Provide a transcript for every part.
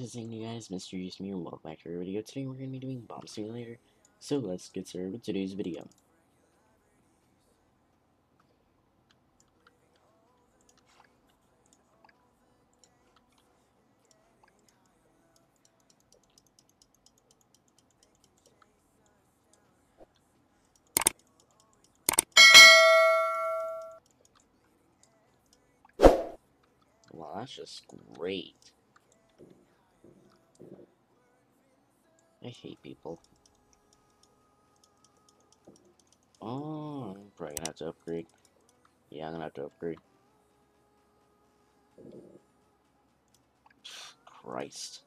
is saying you guys, Mr. Use Me, and welcome back to our video. Today we're going to be doing Bomb Simulator, so let's get started with today's video. Wow, that's just great. I hate people. Oh, I'm probably gonna have to upgrade. Yeah, I'm gonna have to upgrade. Christ.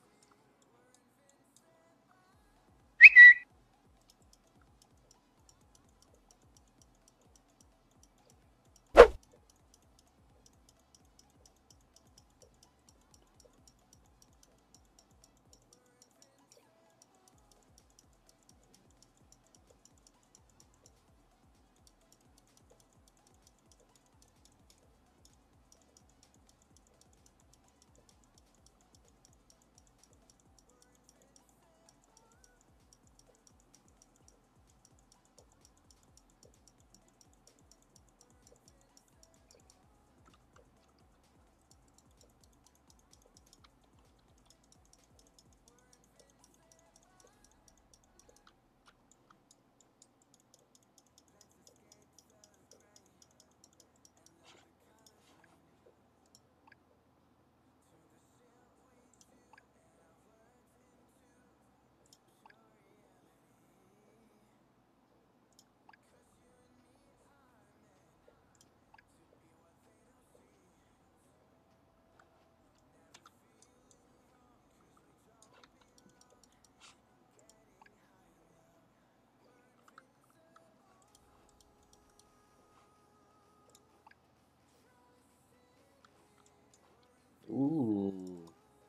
Ooh.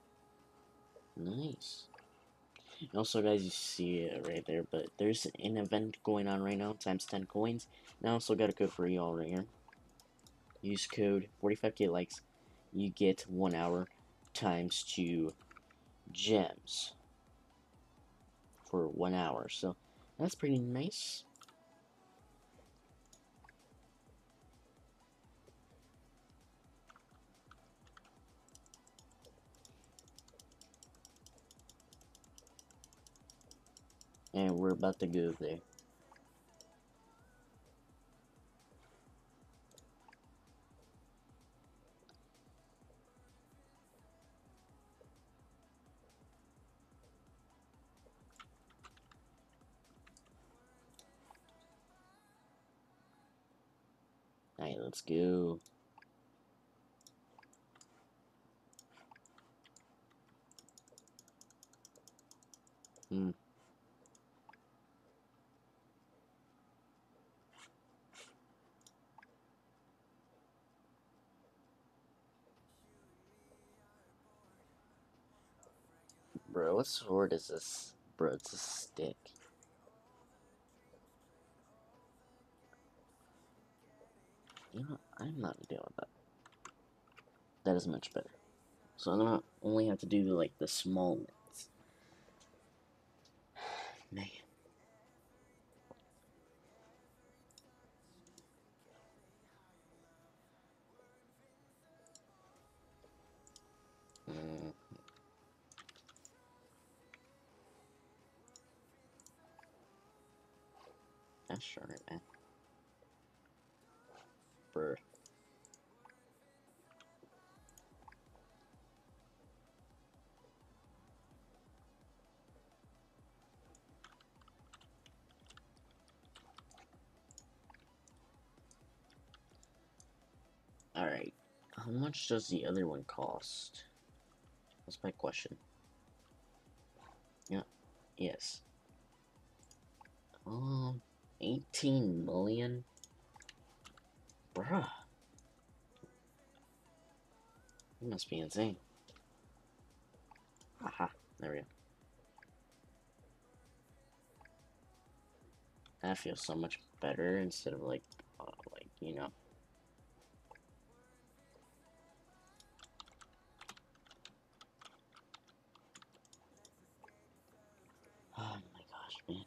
Nice. And also, guys, you see it right there, but there's an event going on right now, times 10 coins. And I also got a code for y'all right here. Use code 45k likes. You get 1 hour times 2 gems for 1 hour. So that's pretty nice. And we're about to go there. Alright, let's go. Hmm. Bro, what sword is this? Bro, it's a stick. You know, I'm not dealing with that. That is much better. So I'm gonna only have to do like the small ones. Man. Mm, that's alright, man. Bro. Alright. How much does the other one cost? That's my question. Yeah. Yes. 18 million? Bruh. You must be insane. Aha. There we go. That feels so much better instead of like, you know. man.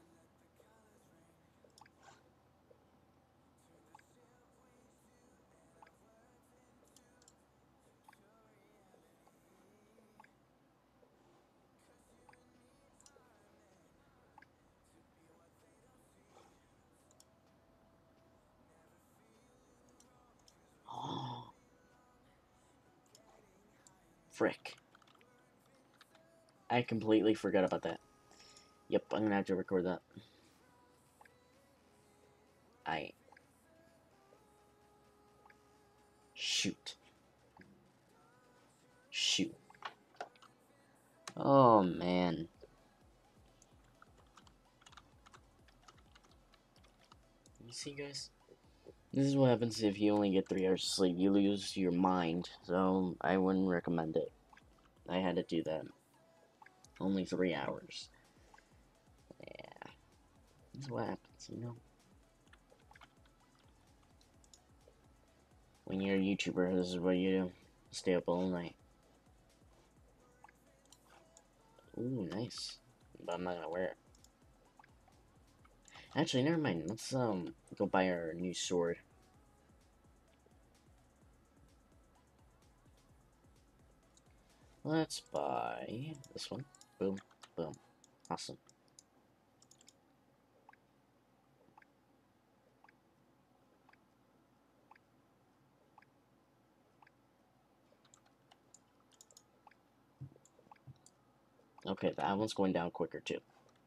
Oh, frick. I completely forgot about that. Yep, I'm gonna have to record that. I... Shoot. Shoot. Oh, man. You see, guys? This is what happens if you only get 3 hours of sleep. You lose your mind, so I wouldn't recommend it. I had to do that. Only 3 hours. Yeah. This is what happens, you know? When you're a YouTuber, this is what you do. Stay up all night. Ooh, nice. But I'm not gonna wear it. Actually, never mind. Let's, go buy our new sword. Let's buy this one. Boom, boom. Awesome. Okay, that one's going down quicker, too.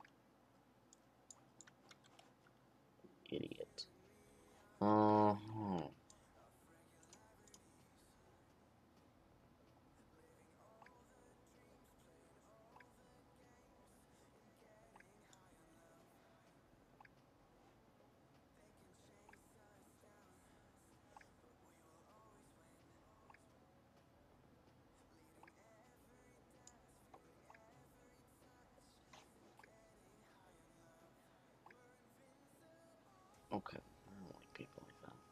Idiot. Uh-huh. Okay. I don't like people like that.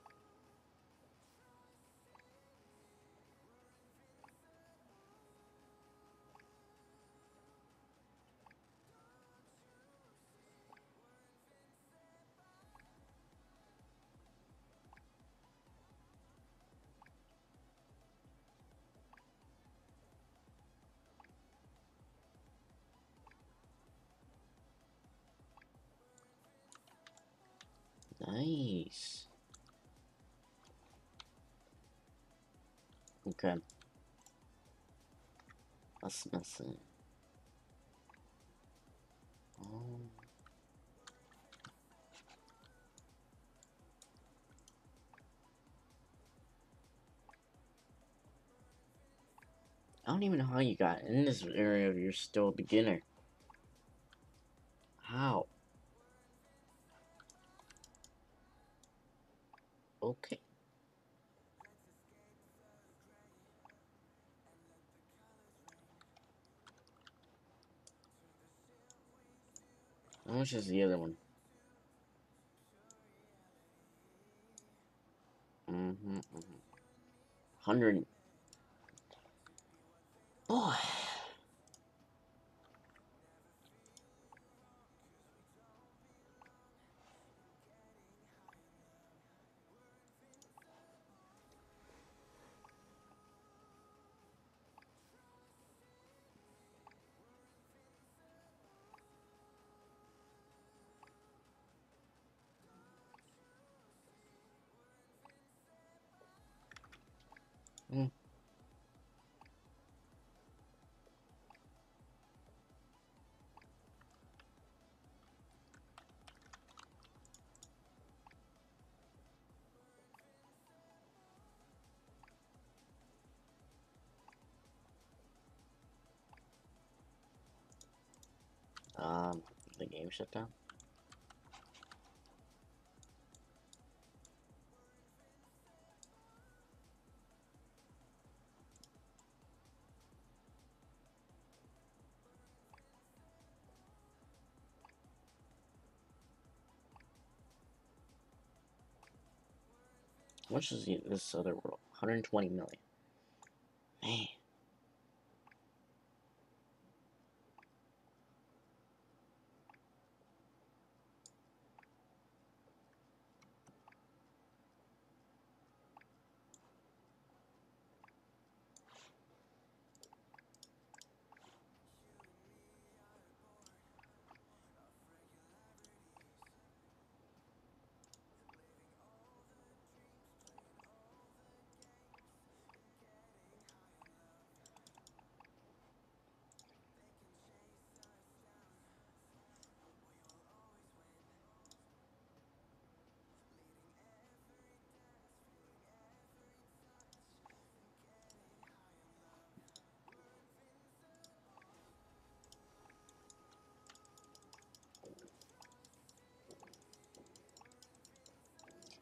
Nice. Okay. That's nothing. Oh. I don't even know how you got in this area if you're still a beginner. How? Okay. How much is the other one? Mm-hmm. 100. Boy. Mm. Um, the game shut down? How much is this other world? 120 million. Man.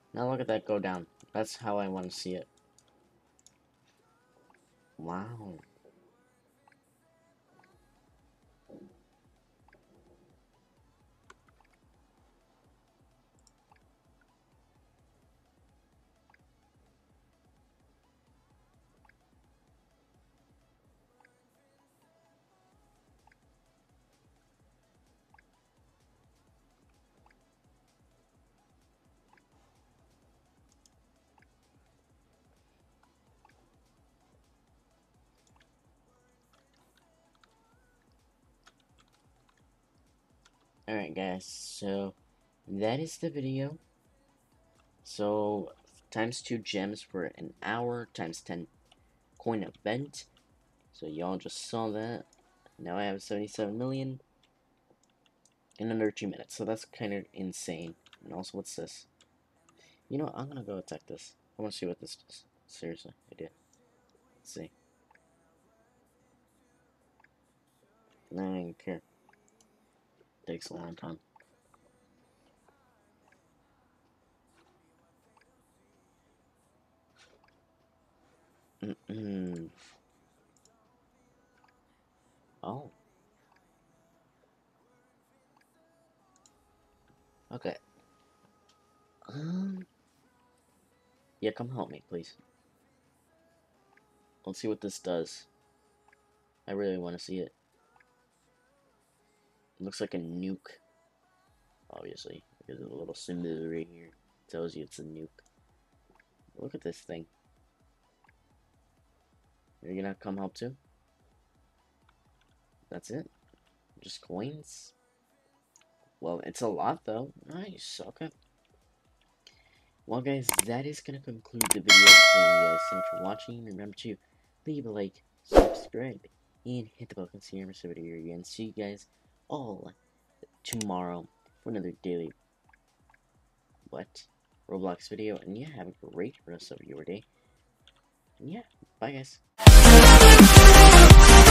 Now look at that go down. That's how I want to see it. Wow. Alright guys, so that is the video. So times 2 gems for an hour, times 10 coin event. So y'all just saw that. Now I have 77 million in under 2 minutes. So that's kind of insane. And also, what's this? You know, I'm gonna go attack this. I want to see what this does. Seriously, I did. Let's see. I don't care. Takes a long time. Oh. Okay. Yeah, come help me, please. Let's see what this does. I really want to see it. It looks like a nuke. Obviously, because of the little symbol right here. It tells you it's a nuke. Look at this thing. Are you gonna come help too? That's it? Just coins? Well, it's a lot though. Nice, okay. Well guys, that is gonna conclude the video. Thank you guys so much for watching. Remember to leave a like, subscribe, and hit the bell to see the video again. See you guys all tomorrow for another daily Roblox video. And yeah, have a great rest of your day. And yeah, bye guys.